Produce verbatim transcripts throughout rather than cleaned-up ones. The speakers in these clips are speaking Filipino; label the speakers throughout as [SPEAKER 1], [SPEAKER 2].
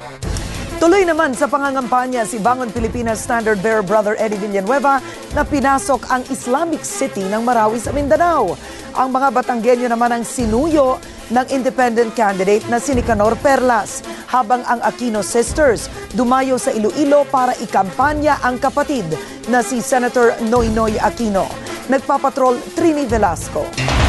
[SPEAKER 1] Tuloy naman sa pangangampanya si Bangon Pilipinas Standard Bearer Brother Eddie Villanueva na pinasok ang Islamic City ng Marawi sa Mindanao. Ang mga Batanggenyo naman ang sinuyo ng independent candidate na si Nicanor Perlas, habang ang Aquino sisters dumayo sa Iloilo para ikampanya ang kapatid na si Senator Noynoy Aquino. Nagpapatrol Trini Velasco.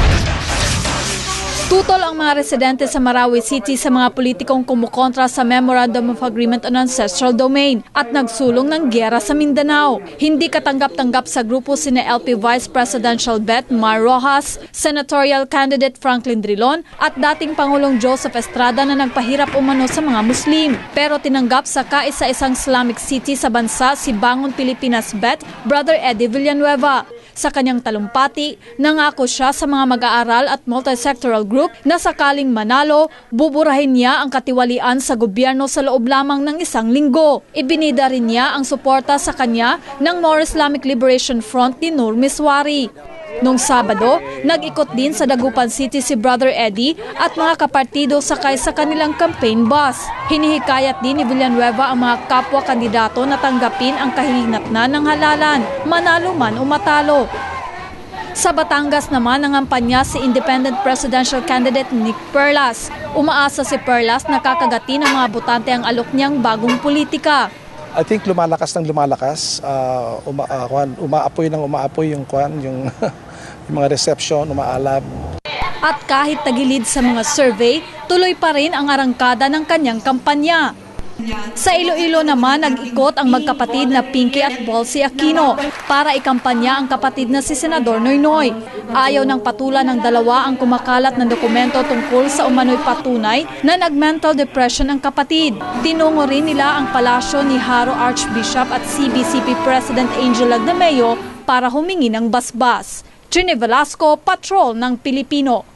[SPEAKER 2] Tutol ang mga residente sa Marawi City sa mga politikong kumukontra sa Memorandum of Agreement on Ancestral Domain at nagsulong ng gyera sa Mindanao. Hindi katanggap-tanggap sa grupo sina L P Vice Presidential Bet Mar Rojas, Senatorial Candidate Franklin Drilon at dating Pangulong Joseph Estrada na nagpahirap umano sa mga Muslim. Pero tinanggap sa kaisa-isang Islamic City sa bansa si Bangon Pilipinas Bet Brother Eddie Villanueva. Sa kanyang talumpati, nangako siya sa mga mag-aaral at multi-sectoral group na sakaling manalo, buburahin niya ang katiwalian sa gobyerno sa loob lamang ng isang linggo. Ibinida rin niya ang suporta sa kanya ng More Islamic Liberation Front ni Nur Miswari. Noong Sabado, nag-ikot din sa Dagupan City si Brother Eddie at mga kapartido sakay sa kanilang campaign bus. Hinihikayat din ni Villanueva ang mga kapwa kandidato na tanggapin ang kahihinatnan ng halalan, manalo man o matalo. Sa Batangas naman, nangampanya si Independent Presidential Candidate Nick Perlas. Umaasa si Perlas na kakagati ng mga botante ang alok niyang bagong politika.
[SPEAKER 3] I think lumalakas ng lumalakas, uh, uma, uh, kwan, umaapoy ng umaapoy yung kwan, yung, yung mga reception, umaalab.
[SPEAKER 2] At kahit tagilid sa mga survey, tuloy pa rin ang arangkada ng kanyang kampanya. Sa Iloilo naman, nag-ikot ang magkapatid na Pinky at Bolsy Aquino para ikampanya ang kapatid na si Senador Noynoy. Ayaw ng patulan ng dalawa ang kumakalat ng dokumento tungkol sa umano'y patunay na nag-mental depression ang kapatid. Tinungo rin nila ang palasyo ni Haro Archbishop at C B C P President Angel Lagdameo para humingi ng basbas. Trini Velasco, Patrol ng Pilipino.